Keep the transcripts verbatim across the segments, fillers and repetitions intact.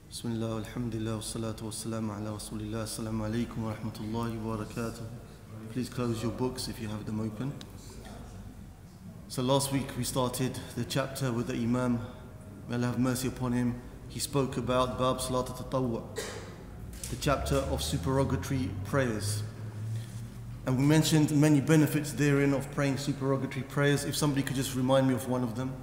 Bismillah, alhamdulillah, wa salatu wa salamu ala rasulillah, assalamu alaikum wa rahmatullahi wa barakatuh. Please close your books if you have them open. So last week we started the chapter with the Imam, may Allah have mercy upon him. He spoke about Bab Salat al-Tatawwu', the chapter of supererogatory prayers. And we mentioned many benefits therein of praying supererogatory prayers. If somebody could just remind me of one of them.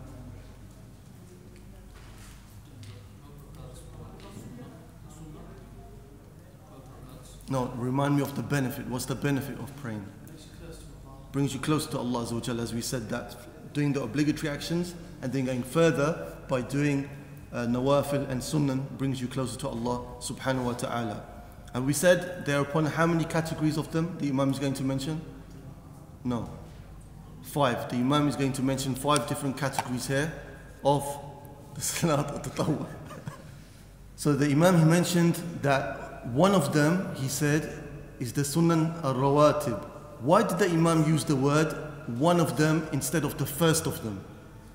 No, remind me of the benefit. What's the benefit of praying? Brings you closer to Allah Azza wa Jalla, as we said, that doing the obligatory actions and then going further by doing uh, nawafil and sunnah brings you closer to Allah subhanahu wa ta'ala. And we said there upon how many categories of them the Imam is going to mention? No. Five. The Imam is going to mention five different categories here of the Salat al-Tatawwu'. So the Imam, he mentioned that one of them, he said, is the Sunan al-Rawatib. Why did the Imam use the word one of them instead of the first of them?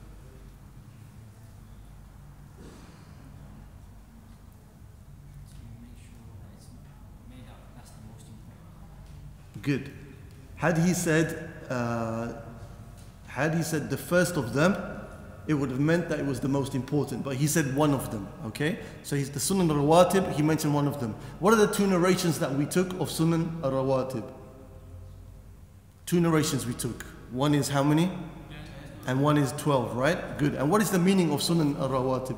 Good. Had he said, uh, had he said the first of them, it would have meant that it was the most important. But he said one of them. Okay. So he's the Sunan al-Rawatib. He mentioned one of them. What are the two narrations that we took of Sunan al-Rawatib? Two narrations we took. One is how many? And one is twelve, right? Good. And what is the meaning of Sunan al-Rawatib?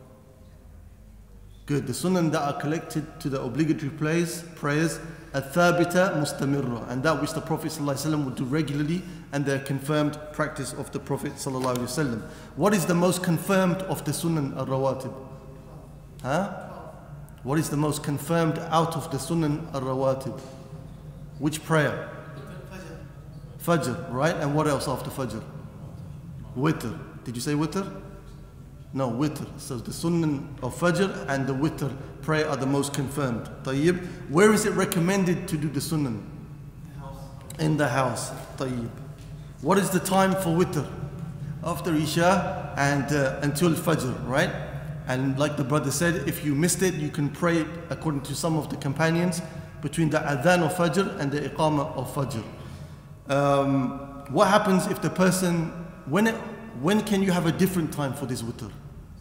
Good. The Sunan that are collected to the obligatory prayers, prayers, al-Thabita mustamirra, and that which the Prophet ﷺ would do regularly, and the confirmed practice of the Prophet ﷺ. What is the most confirmed of the Sunan al-Rawatib? Huh? What is the most confirmed out of the Sunan al-Rawatib? Which prayer? Fajr, right? And what else after Fajr? Witr. Did you say Witr? No, Witr. So the Sunan of Fajr and the Witr prayer are the most confirmed. Tayyib. Where is it recommended to do the Sunan? In the house. Tayyib. What is the time for Witr? After Isha and uh, until Fajr, right? And like the brother said, if you missed it, you can pray according to some of the companions between the Adhan of Fajr and the Iqamah of Fajr. Um, what happens if the person, when it, when can you have a different time for this Witr?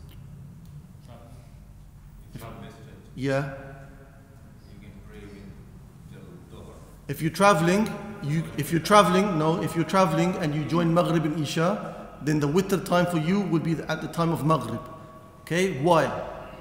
Yeah. If you're traveling, you if you're traveling, no, if you're traveling and you join Maghrib and Isha, then the Witr time for you will be at the time of Maghrib. Okay, why?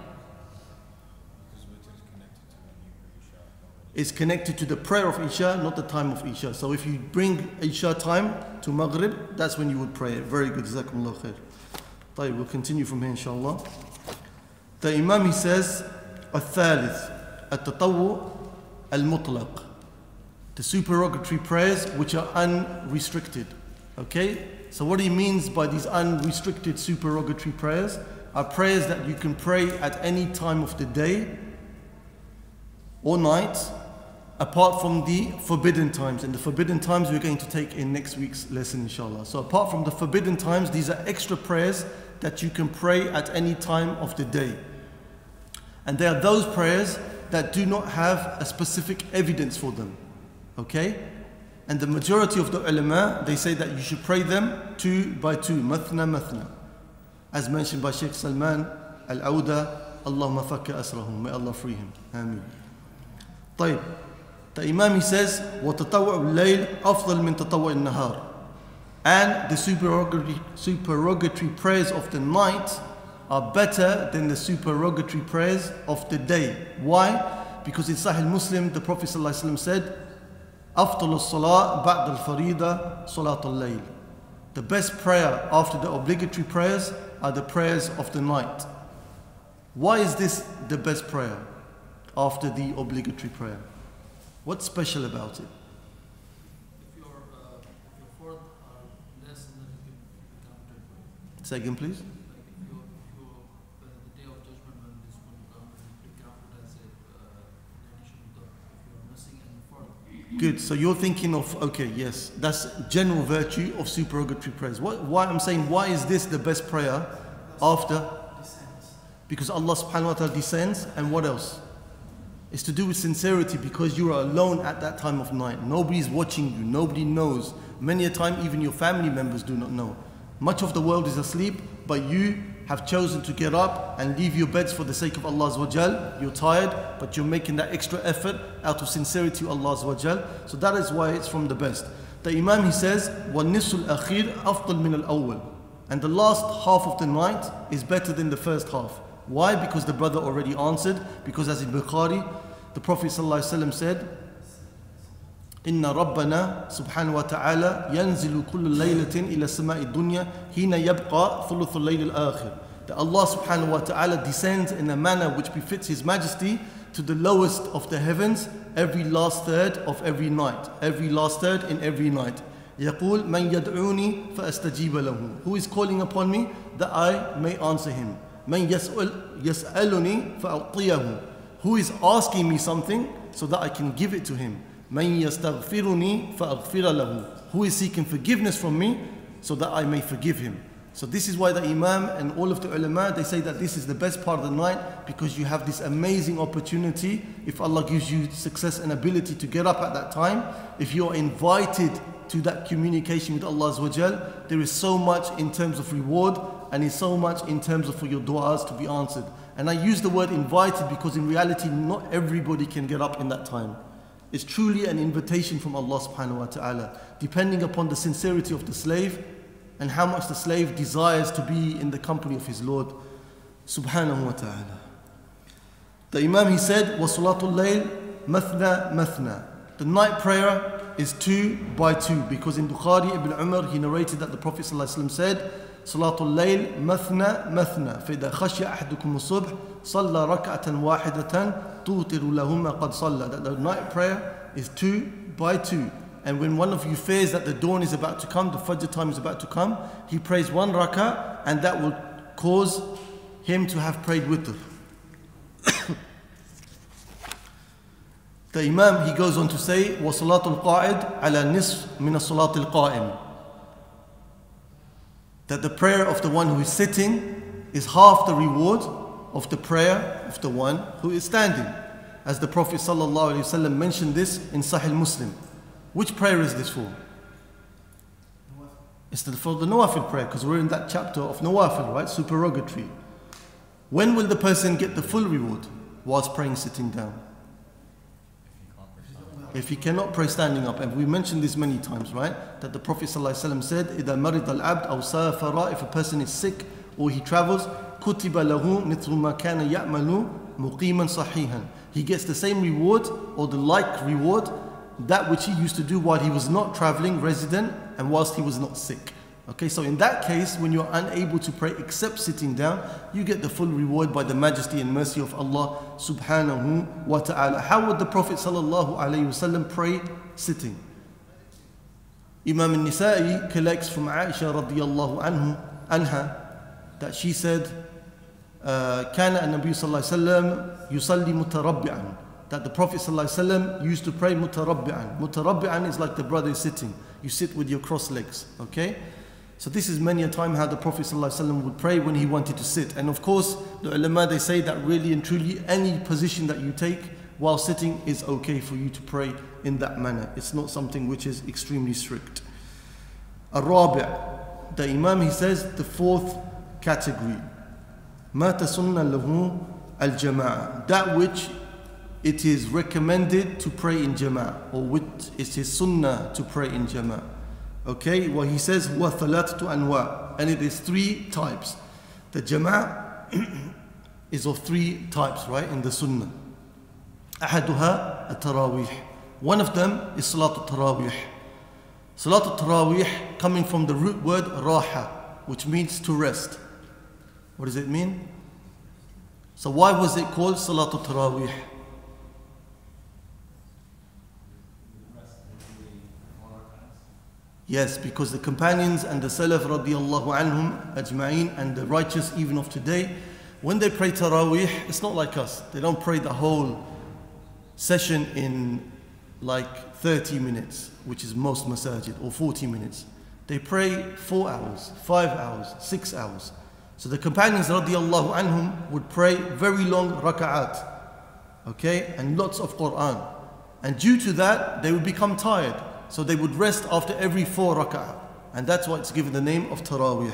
It's connected to the prayer of Isha, not the time of Isha. So if you bring Isha time to Maghrib, that's when you would pray. Very good, Jazakumullah khair. طيب, we'll continue from here inshallah. The Imam, he says, الثالث التطوع المطلق, the supererogatory prayers which are unrestricted. Okay, so what he means by these unrestricted supererogatory prayers are prayers that you can pray at any time of the day or night, apart from the forbidden times. And the forbidden times we're going to take in next week's lesson inshallah. So apart from the forbidden times, these are extra prayers that you can pray at any time of the day. And they are those prayers that do not have a specific evidence for them. Okay? And the majority of the ulama, they say that you should pray them two by two, mathna mathna. As mentioned by Shaykh Salman al-Awda, Allahumma fakka asrahum, may Allah free him. Ameen. طيب. The Imam, he says, وَتَطَوَّعُ اللَّيْلِ أَفْضَلْ مِنْ تَطَوَّعِ النَّهَارِ. And the supererogatory, supererogatory prayers of the night are better than the supererogatory prayers of the day. Why? Because in Sahih Muslim, the Prophet ﷺ said, أفضل الصلاة بعد الفريضة صلاة الليل. The best prayer after the obligatory prayers are the prayers of the night. Why is this the best prayer after the obligatory prayer? What's special about it? If your, uh, if your fourth are less than you can be counted. Say again, please. Like if you, if you, uh, the day of judgment when this will come, be counted as a uh, addition to the, if you're missing any fourth. Good. So you're thinking of, okay, yes, that's general virtue of supererogatory prayers. What, why I'm saying, why is this the best prayer after? Because Allah subhanahu wa ta'ala descends, and what else? It's to do with sincerity, because you are alone at that time of night. Nobody is watching you, nobody knows. Many a time even your family members do not know. Much of the world is asleep, but you have chosen to get up and leave your beds for the sake of Allah Azza wa Jal. You're tired, but you're making that extra effort out of sincerity to Allah Azza wa Jal. So that is why it's from the best. The Imam, he says, وَالنِّصُ الْأَخِيرُ أَفْضَلْ مِنَ الْأَوَّلِ. And the last half of the night is better than the first half. Why? Because the brother already answered. Because as in Bukhari, the Prophet ﷺ said, إن ربنا سبحانه وتعالى ينزل كل ليلة إلى السماء الدنيا حين يبقى ثلث الليل الآخر. That Allah subhanahu wa ta'ala descends in a manner which befits His Majesty to the lowest of the heavens every last third of every night. Every last third in every night. يقول من يدعوني فأستجيب له. Who is calling upon me that I may answer him. من يسأل يسألني فأعطيه. Who is asking me something so that I can give it to him. من يستغفرني فأغفر له. Who is seeking forgiveness from me so that I may forgive him. So this is why the Imam and all of the ulama, they say that this is the best part of the night, because you have this amazing opportunity. If Allah gives you success and ability to get up at that time, if you are invited to that communication with Allah Azza wa Jal, there is so much in terms of reward, and is so much in terms of for your du'as to be answered. And I use the word invited because in reality not everybody can get up in that time. It's truly an invitation from Allah subhanahu wa ta'ala, depending upon the sincerity of the slave and how much the slave desires to be in the company of his Lord subhanahu wa ta'ala. The Imam, he said, وَصُلَاةُ اللَّيْلِ مَثْنَى مَثْنَى. The night prayer is two by two, because in Bukhari, Ibn Umar, he narrated that the Prophet ﷺ said, صلاة الليل مثنى مثنى فإذا خشي أحدكم الصبح صلى ركعة واحدة توتر لهما قد صلى. That the night prayer is two by two, and when one of you fears that the dawn is about to come, the Fajr time is about to come, he prays one rak'ah, and that will cause him to have prayed witr. The Imam, he goes on to say, وصلاة القاعد على نصف من الصلاة القائم. That the prayer of the one who is sitting is half the reward of the prayer of the one who is standing. As the Prophet ﷺ mentioned this in Sahih Muslim. Which prayer is this for? It's for the Nawafil prayer, because we're in that chapter of Nawafil, right? Supererogatory. When will the person get the full reward? Whilst praying sitting down. If he cannot pray standing up, and we mentioned this many times, right? That the Prophet ﷺ said, إِذَا مَرِضَ الْعَبْدُ أَوْ سَافَرَ. If a person is sick or he travels, كُتِبَ لَهُ مِثْلُ مَا كَانَ يَعْمَلُ مُقِيمًا صَحِيحًا. He gets the same reward or the like reward, that which he used to do while he was not traveling, resident, and whilst he was not sick. Okay, so in that case, when you're unable to pray except sitting down, you get the full reward by the majesty and mercy of Allah subhanahu wa ta'ala. How would the Prophet sallallahu alayhi wasallam pray sitting? Imam al-Nisa'i collects from Aisha radiyallahu anhu, anha, that she said, كان النبي صلى الله عليه وسلم يصلي متربعا. That the Prophet ﷺ used to pray mutarabbi'an. Mutarabbi'an is like the brother is sitting. You sit with your cross legs, okay? So this is many a time how the Prophet ﷺ would pray when he wanted to sit. And of course, the ulama, they say that really and truly any position that you take while sitting is okay for you to pray in that manner. It's not something which is extremely strict. Ar-Rabi', the Imam, he says, the fourth category. مَا تَسُنَّ لَهُ الْجَمَاعَةِ. That which it is recommended to pray in Jama'ah, or which it is sunnah to pray in Jama'ah. Okay, well he says, وَثَلَاثَةُ أَنْوَاءٍ. And it is three types. The Jama'ah is of three types, right, in the sunnah. أَحَدُهَا التَّرَاوِيحِ. One of them is Salat al-Tarawih. Salat al-Tarawih, coming from the root word raha, which means to rest. What does it mean? So why was it called Salat al-Tarawih? Yes, because the companions and the Salaf radiyallahu anhum ajma'in, and the righteous even of today, when they pray Taraweeh, it's not like us. They don't pray the whole session in like thirty minutes, which is most masajid, or forty minutes. They pray four hours, five hours, six hours. So the companions radiallahu anhum would pray very long raka'at, okay, and lots of Quran. And due to that, they would become tired. So they would rest after every four raka'at. And that's why it's given the name of Taraweeh.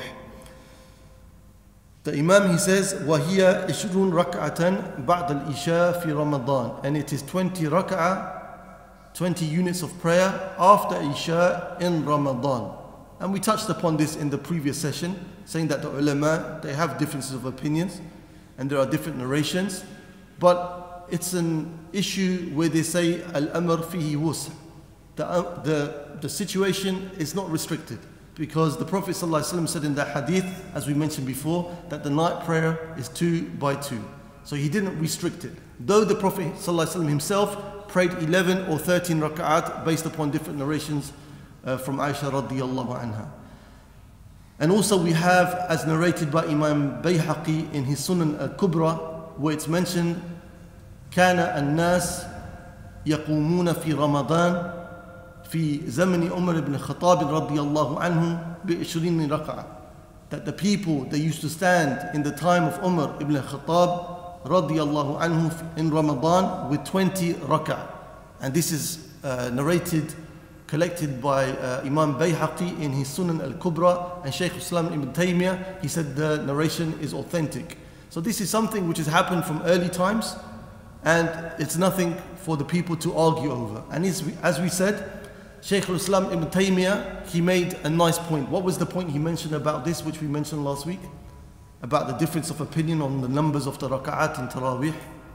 The Imam, he says, وَهِيَ عِشْرُونَ رَكْعَةً بَعْدَ الْإِشَاءِ فِي رَمَضَانِ. And it is twenty raka'ah, twenty units of prayer after Isha in Ramadan. And we touched upon this in the previous session, saying that the ulama, they have differences of opinions and there are different narrations, but it's an issue where they say al-amr fihi wus'. The, uh, the, the situation is not restricted, because the Prophet ﷺ said in that hadith, as we mentioned before, that the night prayer is two by two. So he didn't restrict it. Though the Prophet ﷺ himself prayed eleven or thirteen raka'at based upon different narrations uh, from Aisha radiallahu anha. And also we have, as narrated by Imam Bayhaqi in his Sunan al-Kubra, where it's mentioned, كان الناس يقومون في رمضان في زمن عمر بن الخطاب رضي الله عنه بعشرين ركعة. That the people, they used to stand in the time of Umar ibn al-Khattab رضي الله عنه in Ramadan with twenty rak'ah. And this is uh, narrated, collected by uh, Imam Bayhaqi in his Sunan al-Kubra, and Shaykh Islam ibn Taymiyyah, he said the narration is authentic. So this is something which has happened from early times, and it's nothing for the people to argue over. And as we, as we said, Shaykh al-Islam ibn Taymiyyah, he made a nice point. What was the point he mentioned about this, which we mentioned last week? About the difference of opinion on the numbers of the raka'at in Taraweeh.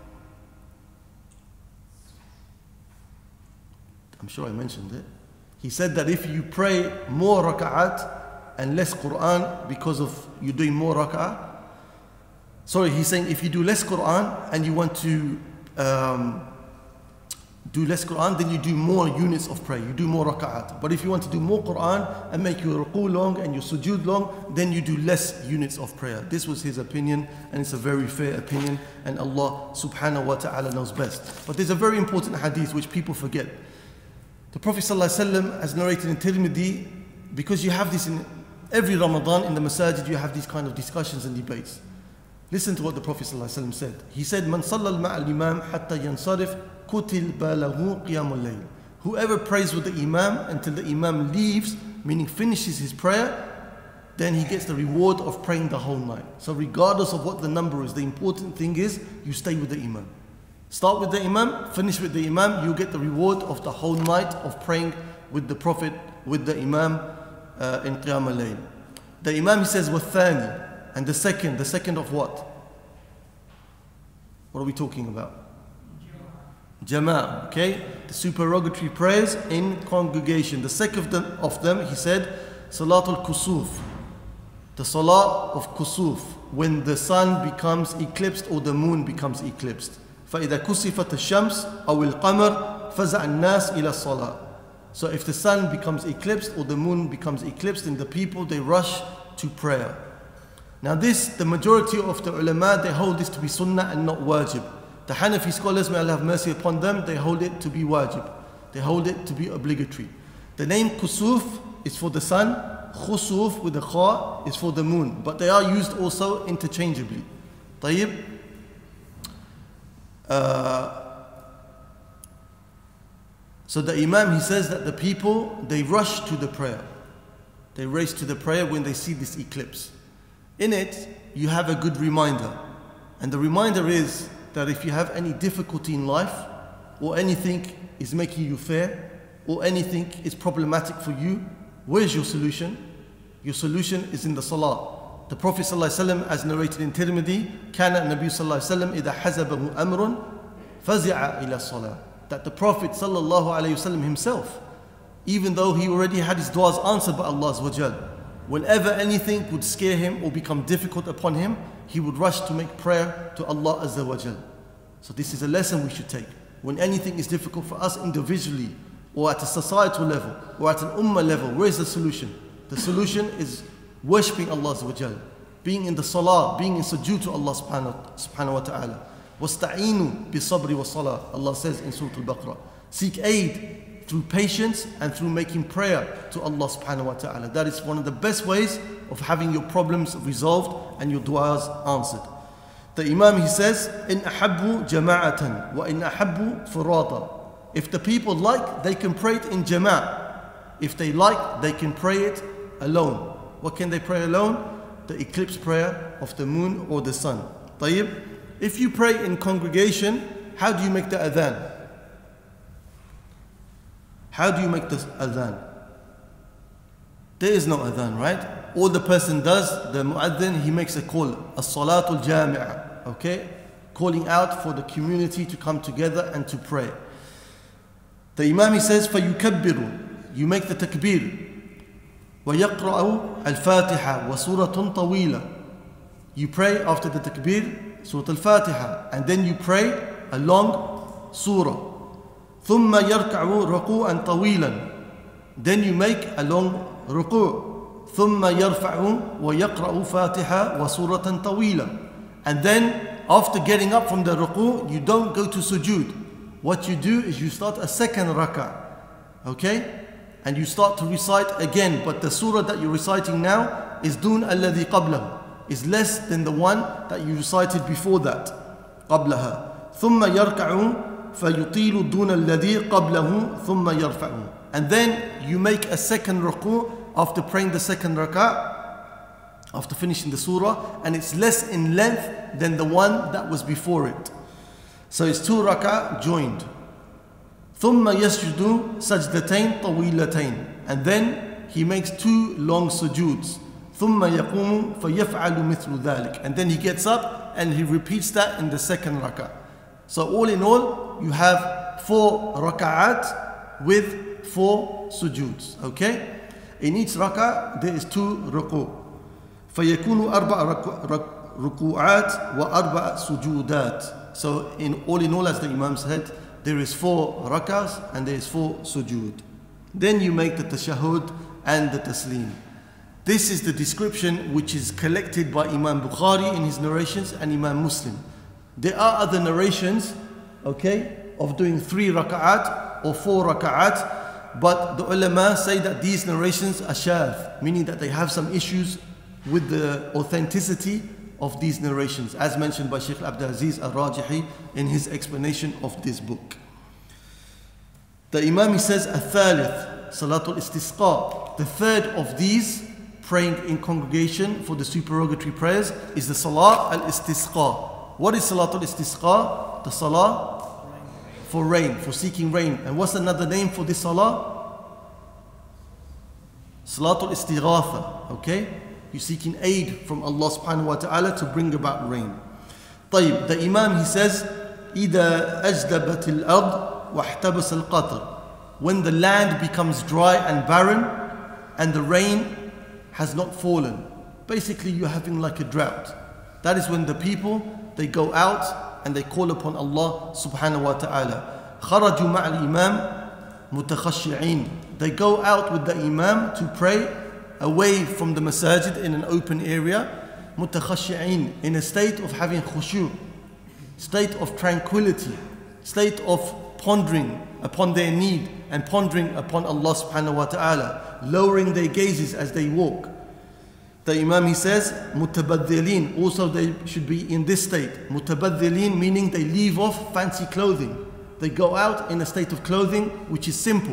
I'm sure I mentioned it. He said that if you pray more raka'at and less Quran because of you doing more raka'at, sorry, he's saying if you do less Quran and you want to um, do less Quran, then you do more units of prayer, you do more raka'at. But if you want to do more Quran and make your ruku long and your sujood long, then you do less units of prayer. This was his opinion, and it's a very fair opinion, and Allah subhanahu wa ta'ala knows best. But there's a very important hadith which people forget. The Prophet ﷺ has narrated in Tirmidhi, because you have this in every Ramadan in the masajid, you have these kind of discussions and debates. Listen to what the Prophet ﷺ said. He said, "Man sallal ma'al imam hatta yansarif kutil balahu qiyamul layl." Whoever prays with the imam until the imam leaves, meaning finishes his prayer, then he gets the reward of praying the whole night. So regardless of what the number is, the important thing is you stay with the imam. Start with the imam, finish with the imam, you get the reward of the whole night of praying with the Prophet, with the imam uh, in qiyamul layl. The imam, he says, wathani. And the second, the second of what? What are we talking about? Jama'ah, okay? The supererogatory prayers in congregation. The second of them, of them he said, Salat al-Kusuf. The Salah of Kusuf, when the sun becomes eclipsed or the moon becomes eclipsed. فَإِذَا كُسِفَتَ الشَّمْسِ أَوِ الْقَمَرِ فَزَعَ النَّاسِ إِلَى الصَّلَاةِ. So if the sun becomes eclipsed or the moon becomes eclipsed, then the people, they rush to prayer. Now this, the majority of the ulama, they hold this to be sunnah and not wajib. The Hanafi scholars, may Allah have mercy upon them, they hold it to be wajib. They hold it to be obligatory. The name kusuf is for the sun, khusuf with the kha is for the moon, but they are used also interchangeably. طيب. Uh, so the Imam, he says that the people, they rush to the prayer. They race to the prayer when they see this eclipse. In it, you have a good reminder. And the reminder is that if you have any difficulty in life, or anything is making you fear, or anything is problematic for you, where's your solution? Your solution is in the salah. The Prophet ﷺ, as narrated in Tirmidhi, كان النبي صلى الله عليه وسلم إذا حزبه أمر فزع إلى الصلاة. That the Prophet ﷺ himself, even though he already had his du'as answered by Allah Azza wa Jal, whenever anything would scare him or become difficult upon him, he would rush to make prayer to Allah Azza wa Jal. So this is a lesson we should take. When anything is difficult for us individually, or at a societal level, or at an ummah level, where is the solution? The solution is worshipping Allah Azza wa Jal, being in the salah, being in sujood to Allah subhanahu, subhanahu wa ta'ala. وَاسْتَعِينُوا بِالصَّبْرِ وَالصَّلَاةِ. Allah says in Surah Al-Baqarah, seek aid through patience and through making prayer to Allah subhanahu wa ta'ala. That is one of the best ways of having your problems resolved and your du'as answered. The Imam, he says, إِنْ أَحَبُّوا جَمَاعَةً وَإِنْ أَحَبُّوا فُرَاطًا. If the people like, they can pray it in jama'ah. If they like, they can pray it alone. What can they pray alone? The eclipse prayer of the moon or the sun. طيب. If you pray in congregation, how do you make the adhan? How do you make the adhan? There is no adhan, right? All the person does, the mu'adhin, he makes a call, as-salatul jami'ah, okay? Calling out for the community to come together and to pray. The Imam, he says, فَيُكَبِّرُ. You make the takbir. وَيَقْرَأُ الْفَاتِحَةِ وَسُورَةٌ طَوِيلَةٌ. You pray after the takbir, Surah Al-Fatiha, and then you pray a long surah. ثُمَّ يَرْكَعُ رَكُوعًا طَوِيلًا. Then you make a long ruku'. ثُمَّ يَرْفَعُ وَيَقْرَأُ فَاتِحَةً وَسُورَةً طَوِيلًا. And then after getting up from the ruku', you don't go to sujood. What you do is you start a second rak'ah, okay? And you start to recite again, but the surah that you're reciting now is dun alladhi qablahu, is less than the one that you recited before that. قبلها. ثم يركع فيطيل دون الذي قبله ثم يرفع. And then you make a second ruku' after praying the second rak'ah, after finishing the surah, and it's less in length than the one that was before it. So it's two rak'ah joined. ثم يسجد سجدتين طويلتين. And then he makes two long sujuds. ثم يقوم فيفعل مثل ذلك. And then he gets up and he repeats that in the second rak'ah. So all in all, you have four rak'at with four sujuds. Okay? In each rak'ah, there is two ruku'. فيكون أربع ركوعات وأربع سجودات. So in all in all, as the Imam said, there is four rak'ahs and there is four sujood. Then you make the tashahhud and the taslim. This is the description which is collected by Imam Bukhari in his narrations and Imam Muslim. There are other narrations, okay, of doing three rak'at or four rak'at, but the ulama say that these narrations are shadh, meaning that they have some issues with the authenticity of these narrations, as mentioned by Shaykh Abdul Aziz al-Rajihi in his explanation of this book. The Imam, he says, al-Thalith, Salatul Istisqa. The third of these, praying in congregation for the supererogatory prayers, is the Salat al-Istisqa. What is Salatul Istisqa? The Salah for rain, for seeking rain. And what's another name for this Salah? Salatul Istighatha, okay? You're seeking aid from Allah subhanahu wa ta'ala to bring about rain. طيب, the Imam, he says, إِذَا أَجْدَبَتِ الْأَرْضِ وَاحْتَبَسَ الْقَطْرِ. When the land becomes dry and barren and the rain has not fallen. Basically, you're having like a drought. That is when the people, they go out and they call upon Allah subhanahu wa ta'ala. خَرَجُوا مَعَ الْإِمَامِ مُتَخَشِّعِينَ. They go out with the Imam to pray away from the masajid in an open area, mutakhashi'in, in a state of having khushu', state of tranquility, state of pondering upon their need and pondering upon Allah subhanahu wa ta'ala, lowering their gazes as they walk. The Imam, he says, mutabadhilin, also they should be in this state. Mutabadhilin meaning they leave off fancy clothing. They go out in a state of clothing which is simple.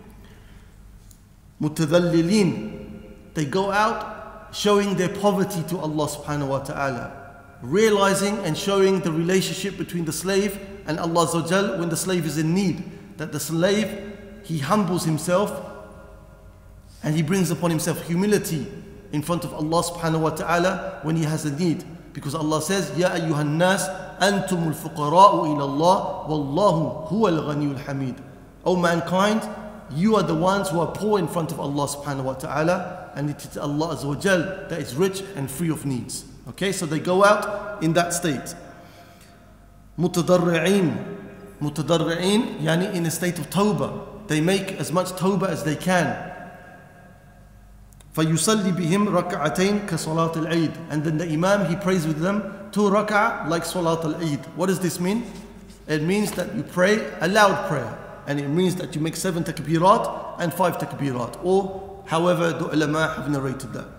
Mutadhallilin, they go out showing their poverty to Allah subhanahu wa ta'ala, realizing and showing the relationship between the slave and Allah Azza wa Jal when the slave is in need. That the slave, he humbles himself and he brings upon himself humility in front of Allah subhanahu wa ta'ala when he has a need. Because Allah says, Ya ayyuhan nas, antumul fuqara'u ila Allah, wallahu huwal ghaniyul hamid. O mankind, you are the ones who are poor in front of Allah subhanahu wa ta'ala, and it is Allah Azza wa Jal that is rich and free of needs. Okay, so they go out in that state. Mutadarri'in. Mutadarri'in, yani in a state of tawbah. They make as much tawbah as they can. فَيُصَلِّ بِهِمْ رَكَعَتَيْن كَصَلَاةِ الْعِيدِ. And then the Imam, he prays with them two rak'ah like Salat al-Eid. What does this mean? It means that you pray a loud prayer. and it means that you make seven takbirat and five takbirat, or however the ulama have narrated that.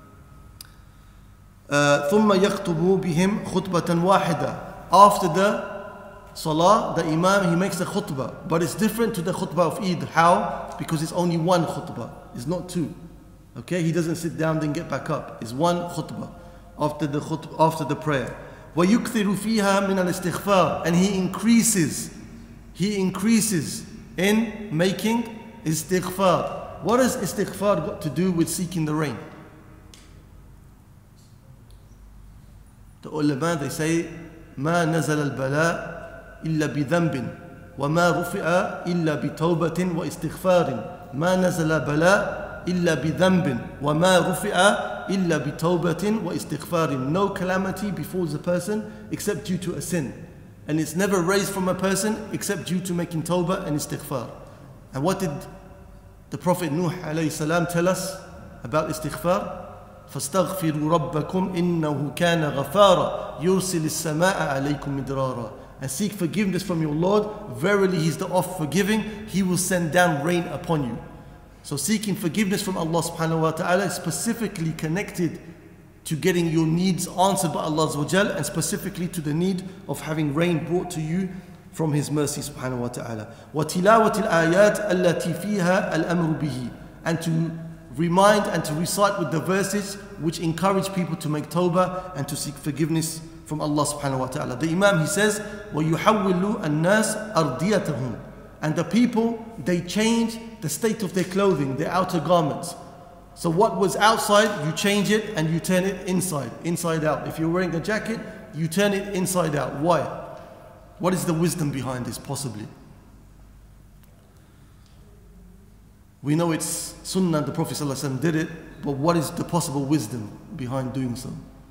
Uh, ثم يخطب بهم خطبة واحدة. After the Salah, the Imam, he makes a khutbah, but it's different to the khutbah of Eid. How? Because it's only one khutbah, it's not two. Okay, he doesn't sit down then get back up. It's one khutbah after the khutbah, after the prayer. وَيُكْثِرُ فِيهَا مِنَ الْإِسْتِغْفَارِ. And he increases, he increases in making istighfar. What has istighfar got to do with seeking the rain? The ulama, they say, مَا نَزَلَ الْبَلَاءِ إلا بذنب وما رفع إلا بتوبة واستغفار ما نزل بلاء إلا بذنب وما رفع إلا بتوبة واستغفار. No calamity befalls a person except due to a sin, and it's never raised from a person except due to making tawbah and istighfar. And what did the Prophet Nuh alayhi salam tell us about istighfar? فاستغفروا ربكم إنه كان غفارا يرسل السماء عليكم مدرارا. And seek forgiveness from your Lord. Verily, He is the oft forgiving. He will send down rain upon you. So seeking forgiveness from Allah subhanahu wa ta'ala is specifically connected to getting your needs answered by Allah azza wa jal, and specifically to the need of having rain brought to you from His mercy subhanahu wa ta'ala. وَتِلَاوَةِ الْآيَاتِ الَّتِي فِيهَا الْأَمْرُ بِهِ. And to remind and to recite with the verses which encourage people to make tawbah and to seek forgiveness from Allah subhanahu wa ta'ala. The Imam, he says, وَيُحَوِّلُ النَّاسِ أَرْضِيَتَهُمْ. And the people, they change the state of their clothing, their outer garments. So what was outside, you change it and you turn it inside, inside out. If you're wearing a jacket, you turn it inside out. Why? What is the wisdom behind this, possibly? We know it's sunnah, the Prophet ﷺ did it, but what is the possible wisdom behind doing so?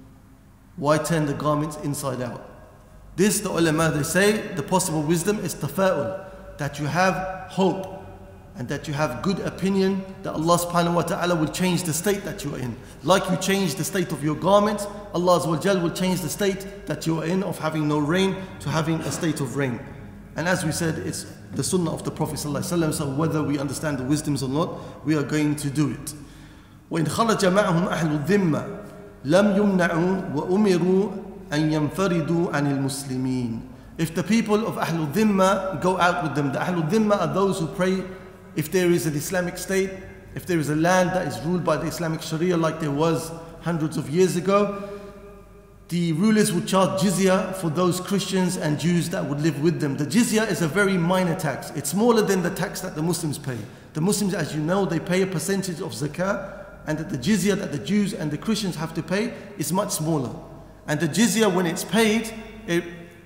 Why turn the garments inside out? This, the ulama, they say, the possible wisdom is tafa'ul, that you have hope and that you have good opinion that Allah subhanahu wa ta'ala will change the state that you are in. Like you change the state of your garments, Allah azza wa jal will change the state that you are in of having no rain to having a state of rain. And as we said, it's the sunnah of the Prophet ﷺ, so whether we understand the wisdoms or not, we are going to do it. وَإِنْ خَرَجَ مَعَهُمْ أَهْلُ الذِّمَّةِ لَمْ يُمْنَعُوا وَأُمِرُوا أَنْ يَنْفَرِدُوا عَنِ الْمُسْلِمِينَ. If the people of Ahlul Dhimma go out with them, the Ahlul Dhimma are those who pray if there is an Islamic state, if there is a land that is ruled by the Islamic Sharia like there was hundreds of years ago, the rulers would charge jizya for those Christians and Jews that would live with them. The jizya is a very minor tax. It's smaller than the tax that the Muslims pay. The Muslims, as you know, they pay a percentage of zakah, and that the jizya that the Jews and the Christians have to pay is much smaller. And the jizya, when it's paid, it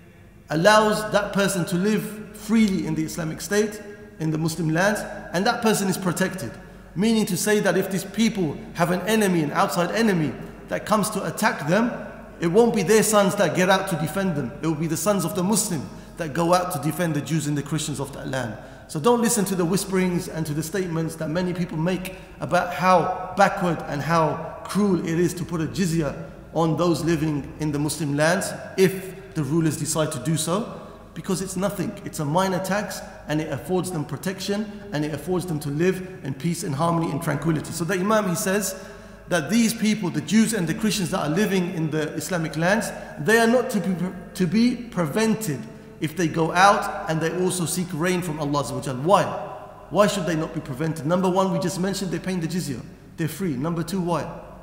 allows that person to live freely in the Islamic state, in the Muslim lands, and that person is protected. Meaning to say that if these people have an enemy, an outside enemy, that comes to attack them, it won't be their sons that get out to defend them. It will be the sons of the Muslim that go out to defend the Jews and the Christians of that land. So don't listen to the whisperings and to the statements that many people make about how backward and how cruel it is to put a jizya on those living in the Muslim lands if the rulers decide to do so. Because it's nothing. It's a minor tax, and it affords them protection, and it affords them to live in peace and harmony and tranquility. So the Imam, he says that these people, the Jews and the Christians that are living in the Islamic lands, they are not to be, to be prevented if they go out and they also seek rain from Allah Azza wa Jal. Why? Why should they not be prevented? Number one, we just mentioned they're paying the jizya. They're free. Number two, why?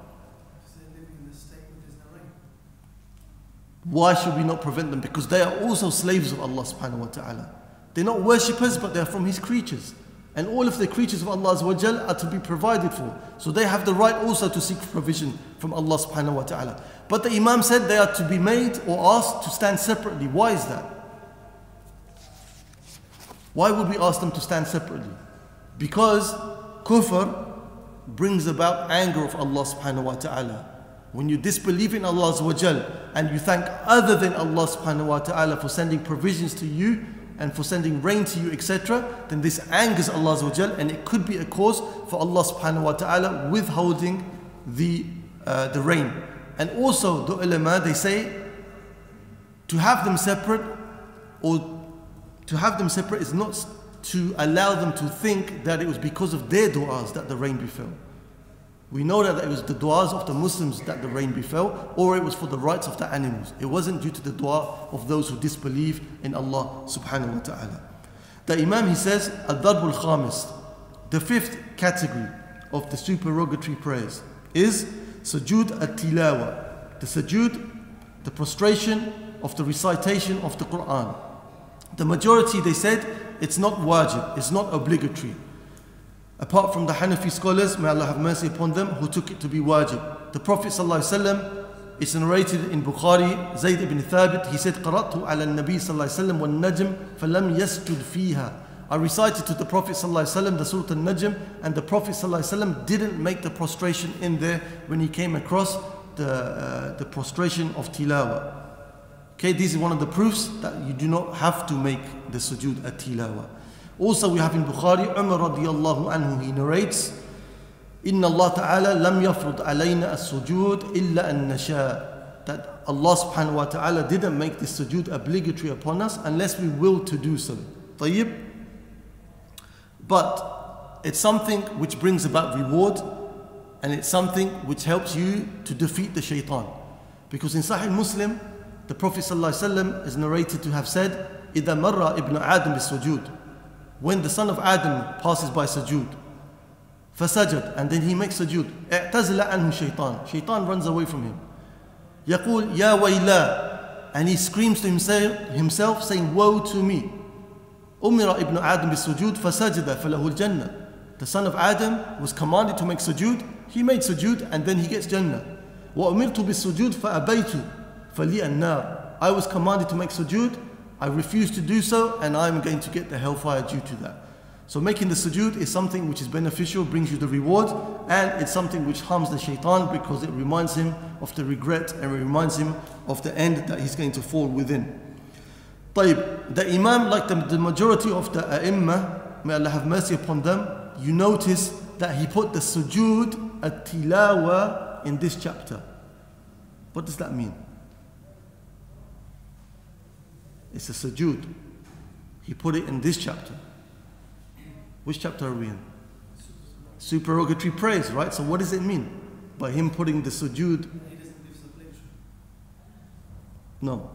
Why should we not prevent them? Because they are also slaves of Allah subhanahu wa ta'ala. They're not worshippers, but they're from His creatures. And all of the creatures of Allah Azza wa Jal are to be provided for. So they have the right also to seek provision from Allah subhanahu wa ta'ala. But the Imam said they are to be made or asked to stand separately. Why is that? Why would we ask them to stand separately? Because kufr brings about anger of Allah subhanahu wa ta'ala. When you disbelieve in Allah Azza wa Jal and you thank other than Allah subhanahu wa ta'ala for sending provisions to you and for sending rain to you, et cetera, then this angers Allah Azza wa Jal, and it could be a cause for Allah subhanahu wa ta'ala withholding the, uh, the rain. And also the ulama, they say to have them separate, or to have them separate is not to allow them to think that it was because of their du'as that the rain befell. We know that it was the du'as of the Muslims that the rain befell, or it was for the rights of the animals. It wasn't due to the du'a of those who disbelieve in Allah subhanahu wa ta'ala. The Imam, he says, Al-Darbul Khamis, the fifth category of the supererogatory prayers is Sujood at-Tilawa, the sujood, the prostration of the recitation of the Quran. The majority, they said, it's not wajib, it's not obligatory. Apart from the Hanafi scholars, may Allah have mercy upon them, who took it to be wajib. The Prophet ﷺ, it's narrated in Bukhari, Zayd ibn Thabit, he said, قَرَأْتُ عَلَى النَّبِي صلى الله عليه وسلم وَالنَّجْمِ فَلَمْ يَسْجُدْ فِيهَا. I recited to the Prophet ﷺ the Surah Al-Najm, and the Prophet ﷺ didn't make the prostration in there when he came across the, uh, the prostration of tilawa. Okay, this is one of the proofs that you do not have to make the sujood at tilawa. Also we have in Bukhari, Umar radiyallahu anhu, he narrates, Inna Allah ta'ala lam yafrud alayna as-sujud illa an nasha. That Allah subhanahu wa ta'ala didn't make the sujood obligatory upon us unless we will to do so. Tayyib. But it's something which brings about reward, and it's something which helps you to defeat the shaitan. Because in Sahih Muslim, the Prophet ﷺ is narrated to have said, إِذَا مَرَّ إِبْنُ آدَمْ بِالسُّجُودِ, when the son of Adam passes by sujood, فَسَجَد, and then he makes sujood, اعتزل عنه شيطان, shaitan runs away from him. يقول يا ويلا, and he screams to himself, himself saying, woe to me. أمر ابن آدم بالسجود فسجد فله الجنة. The son of Adam was commanded to make sujood, he made sujood, and then he gets Jannah. وأمرت بالسجود فأبيت فلي النار. I was commanded to make sujood, I refused to do so, and I'm going to get the hellfire due to that. So making the sujood is something which is beneficial, brings you the reward, and it's something which harms the shaitan because it reminds him of the regret and it reminds him of the end that he's going to fall within. طيب, the Imam, like the, the majority of the A'imma, may Allah have mercy upon them, you notice that he put the sujood at-tilawa in this chapter. What does that mean? It's a sujood. He put it in this chapter. Which chapter are we in? Supererogatory prayers, right? So what does it mean by him putting the sujood? No.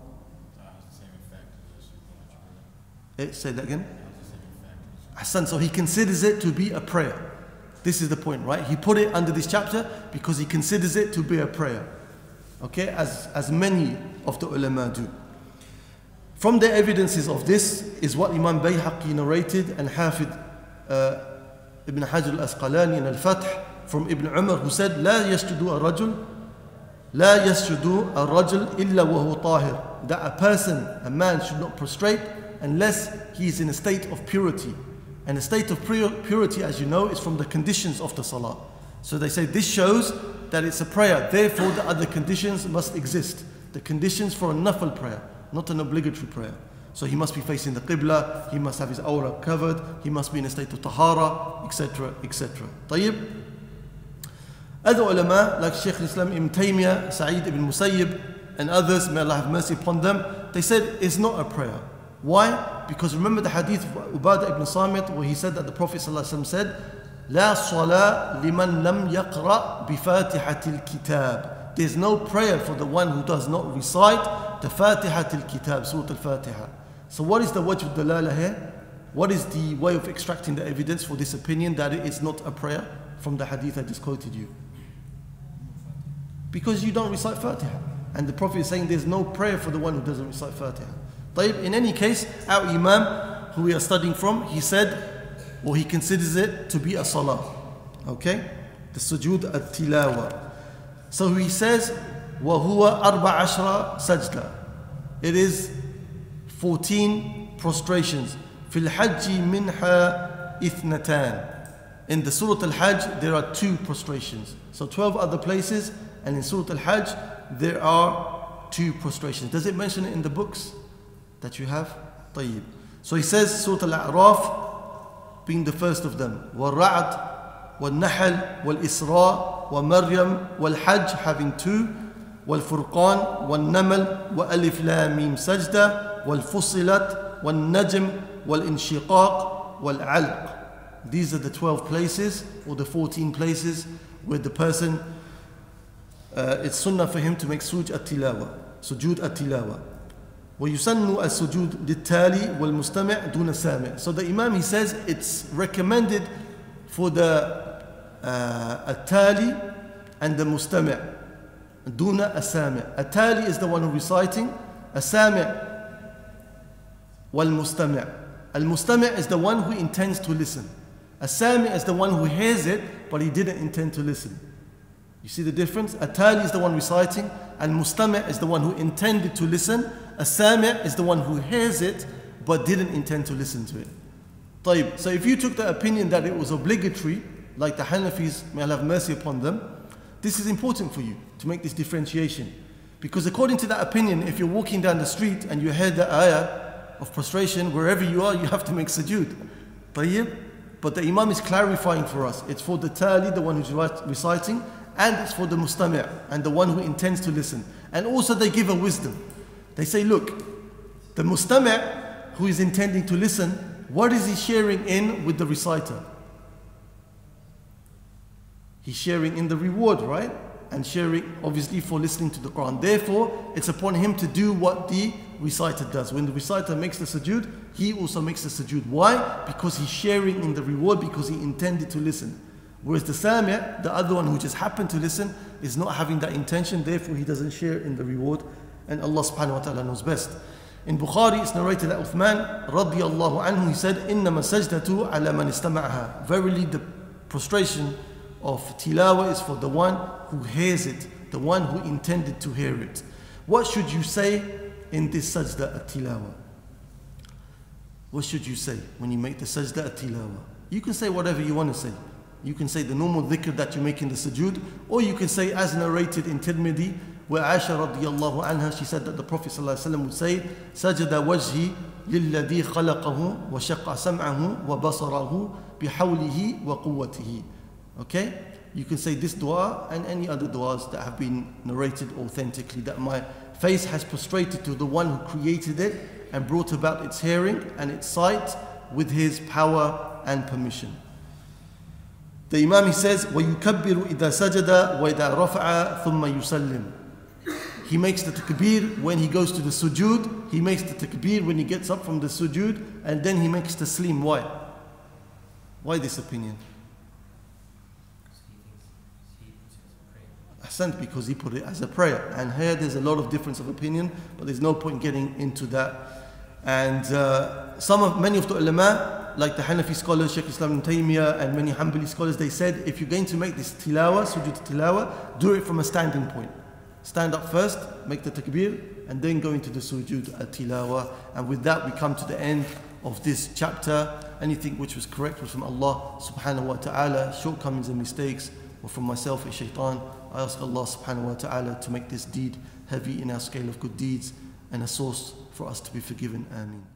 Eh, say that again. Hassan, so he considers it to be a prayer. This is the point, right? He put it under this chapter because he considers it to be a prayer. Okay, as, as many of the ulama do. From the evidences of this is what Imam Bayhaqi narrated and Hafid uh, Ibn Hajar al-Asqalani in al-Fath from Ibn Umar, who said, لا يسجد الرجل لا يسجد الرجل إلا وهو طاهر. That a person, a man, should not prostrate unless he is in a state of purity. And a state of purity, as you know, is from the conditions of the salah. So they say this shows that it's a prayer, therefore the other conditions must exist. The conditions for a nafil prayer, not an obligatory prayer. So he must be facing the qibla, he must have his awrah covered, he must be in a state of tahara, et cetera, et cetera. طيب. Other ulama, like Shaykh al-Islam Ibn Taymiyyah, Sa'id ibn Musayyib, and others, may Allah have mercy upon them, they said it's not a prayer. Why? Because remember the hadith of Ubadah ibn Samit, where he said that the Prophet ﷺ said, لا صلاة لمن لم يقرأ بفاتحة الكتاب. There's no prayer for the one who does not recite the Fatihat al-Kitab, Surah al-Fatiha. So what is the wajh al-dalala here? What is the way of extracting the evidence for this opinion that it is not a prayer from the hadith I just quoted you? Because you don't recite Fatiha. And the Prophet is saying there's no prayer for the one who doesn't recite Fatiha. In any case, our Imam, who we are studying from, he said, or he considers it to be a salah. Okay? The sujood at-tilawa. So he says, وَهُوَ أَرْبَعَ عَشْرَ سَجْدَةً. It is fourteen prostrations. فِي الْحَجِّ مِنْحَا إِثْنَتَانِ. In the Surah Al-Hajj, there are two prostrations. So twelve other places, and in Surah Al-Hajj, there are two prostrations. Does it mention it in the books that you have? طيب. So he says Surah Al-A'raf being the first of them. وَالرَّعْدْ وَالنَّحْلِ وَالْإِسْرَاء وَمَرْيَمْ وَالْحَجْ having two. وَالْفُرْقَانِ وَالنَّمَلْ وَأَلِفْ لَامْ مِيمْ سَجْدَةً وَالْفُصِّلَتْ وَالنَّجْمِ وَالْإِنشِقَاقِ wal-alq. These are the twelve places or the fourteen places where the person, uh, it's sunnah for him to make sujood at-tilawa, sujood at-tilawa. وَيُسَنُّ السُّجُودُ لِلتَّالِي وَالْمُسْتَمِعِ دُونَ السَّامِعِ. So the Imam, he says it's recommended for the uh, at-tali and the mustami' duna as-sami'. At-tali is the one who reciting, as-sami' wal-mustami'. Al-mustami' is the one who intends to listen. As-sami' is the one who hears it but he didn't intend to listen. You see the difference? At-tali is the one reciting, al-mustami' is the one who intended to listen, as-sami' is the one who hears it but didn't intend to listen to it. طيب. So if you took the opinion that it was obligatory, like the Hanafis, may Allah have mercy upon them, this is important for you to make this differentiation. Because according to that opinion, if you're walking down the street and you heard the ayah of prostration, wherever you are, you have to make sujood. طيب. But the Imam is clarifying for us. It's for the tali, the one who's reciting, and it's for the mustami' and the one who intends to listen. And also they give a wisdom. They say, look, the mustami' who is intending to listen, what is he sharing in with the reciter? He's sharing in the reward, right? And sharing obviously for listening to the Quran. Therefore, it's upon him to do what the reciter does. When the reciter makes the sujood, he also makes the sujood. Why? Because he's sharing in the reward, because he intended to listen. Whereas the sami', the other one who just happened to listen, is not having that intention, therefore he doesn't share in the reward. And Allah subhanahu wa ta'ala knows best. In Bukhari, it's narrated that Uthman radiyallahu anhu, he said, إِنَّمَا السَّجْدَةُ عَلَى مَنِ اسْتَمَعَهَا. Verily the prostration of tilawa is for the one who hears it, the one who intended to hear it. What should you say in this sajda at-tilawa? What should you say when you make the sajda at-tilawa? You can say whatever you want to say. You can say the normal dhikr that you make in the sujood, or you can say as narrated in Tirmidhi, where Aisha radiyallahu anha, she said that the Prophet sallallahu alaihi wasallam would say, sajada wajhi lilladhi khalaqahu wa shaqqa sam'ahu wa basarahu bihawlihi wa quwwatihi. Okay? You can say this dua and any other duas that have been narrated authentically, that my face has prostrated to the one who created it and brought about its hearing and its sight with his power and permission. The Imam, he says, وَيُكَبِّرُ إِذَا سَجَدَ وَإِذَا رَفَعَ ثُمَّ يُسَلِّمُ. He makes the takbir when he goes to the sujood, he makes the takbir when he gets up from the sujood, and then he makes taslim. Why? Why this opinion? Ahsant, because he put it as a prayer. And here there's a lot of difference of opinion, but there's no point getting into that. And uh, some of, many of the ulama, like the Hanafi scholars, Shaykh Islam ibn Taymiyyah and many Hanbali scholars, they said if you're going to make this tilawa, sujood tilawa, do it from a standing point. Stand up first, make the takbir, and then go into the sujood at-tilawa. And with that we come to the end of this chapter. Anything which was correct was from Allah subhanahu wa ta'ala. Shortcomings and mistakes were from myself and shaitan. I ask Allah subhanahu wa ta'ala to make this deed heavy in our scale of good deeds and a source for us to be forgiven. Ameen.